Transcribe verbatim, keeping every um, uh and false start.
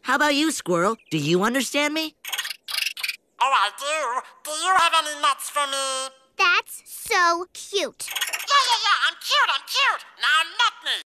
How about you, Squirrel? Do you understand me? Oh, I do. Do you have any nuts for me? That's so cute. Yeah, yeah, yeah. I'm cute. I'm cute. Now nut me.